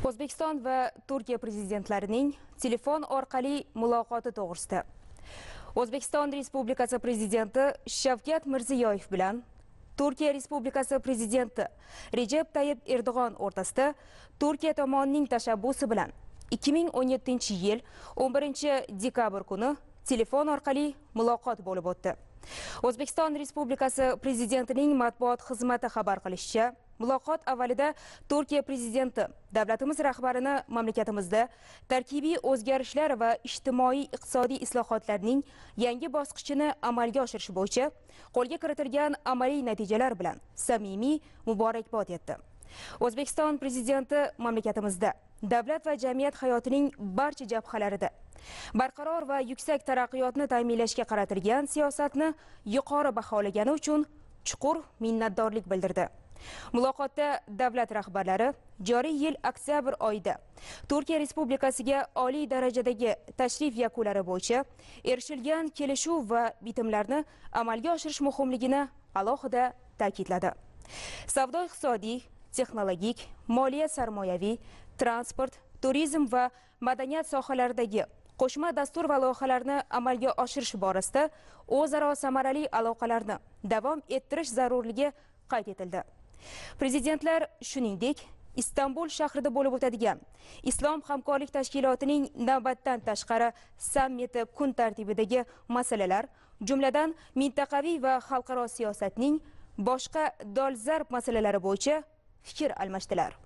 O'zbekiston va Turkiya prezidentlarining telefon orqali muloqoti to'g'risida. O'zbekiston Respublikasi prezidenti Shavkat Mirziyoyev bilan Turkiya Respublikasi prezidenti Recep Tayyip Erdo'g'on o'rtasida Turkiya tomonining tashabbusi bilan 2017-yil 11-dekabr kuni telefon orqali muloqot bo'lib o'tdi. O'zbekiston Respublikasi prezidentining matbuot xizmati xabar qilishicha, muloqot avvalida Turkiya prezidenti davlatimiz rahbarini mamlakatimizda tarkibiy o'zgarishlar va ijtimoiy-iqtisodiy islohotlarning yangi bosqichini amalga oshirish bo'yicha qo'lga kiritilgan amaliy natijalar bilan samimiy muborakbod etdi. O'zbekiston prezidenti mamlakatimizda davlat va jamiyat hayotining barcha jabhalarida barqaror va yuksak taraqqiyotni ta'minlashga qaratilgan siyosatni yuqori baholagani uchun chuqur minnatdorlik bildirdi. Muloqotda davlat rahbarlari joriy yil oktyabr oyida Turkiya Respublikasiga oliy darajadagi tashrif yakunlari bo'yicha erishilgan kelishuv va bitimlarni amalga oshirish muhimligini alohida ta'kidladi. Savdo-iqtisodiy, texnologik, moliya sarmoyaviy, transport, turizm va madaniyat sohalaridagi qo'shma dastur va loyihalarni amalga oshirish borasida o'zaro samarali aloqalarni davom ettirish zarurligi qayd etildi. Prezidentlar shuningdek Istanbul shahrida bo'lib o'tadigan Islom hamkorlik tashkilotining navbatdan tashqari sammiti kun tartibidagi masalalar, jumladan mintaqaviy va xalqaro siyosatning boshqa dolzarb masalalari bo'yicha fikr almashdilar.